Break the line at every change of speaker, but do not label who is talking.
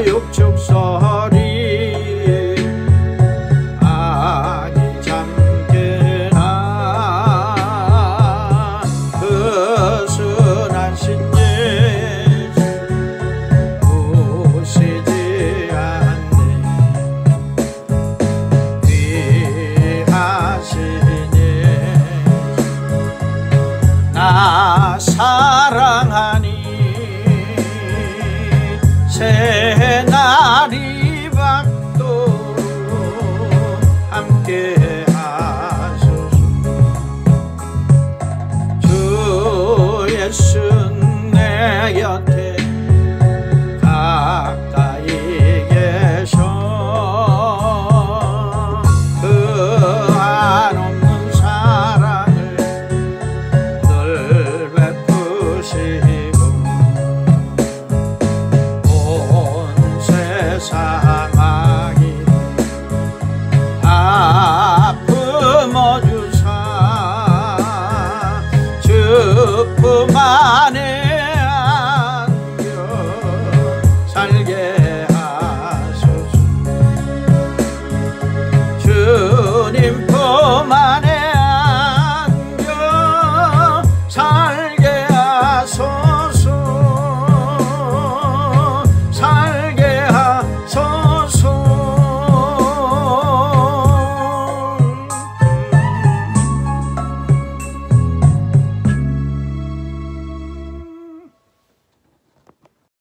육축소리 아기 잠겨나 그 순한 신예수 부시지 않네 귀하시니 나 사랑하니 새날이 밝도록 함께 하소서. 주 예수 내 곁에 가까이 계셔 그 한없는 사랑을 늘 베푸시고 세상하기 다 품어주사 주품 안에